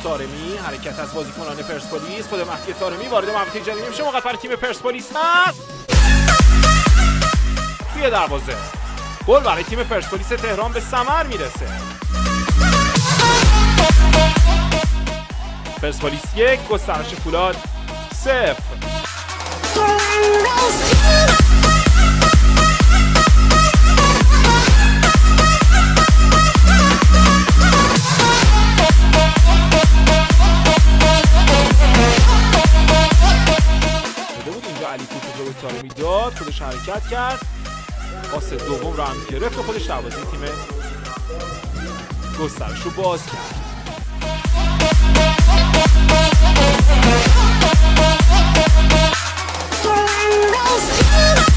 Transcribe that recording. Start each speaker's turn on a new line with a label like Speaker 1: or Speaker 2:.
Speaker 1: طارمی. حرکت از بازیکنان پرسپولیس. خود مهدی طارمی وارد محوطه جریمه میشه. موقع برای تیم پرسپولیس هست توی دروازه. گل برای تیم پرسپولیس تهران به ثمر میرسه. پرسپولیس 1 گسترش فولاد 0. علی توپ رو به طارمی داد، خودش حرکت کرد، پاس دوم رو هم گرفت و خودش دروازه تیم گسترش رو باز کرد.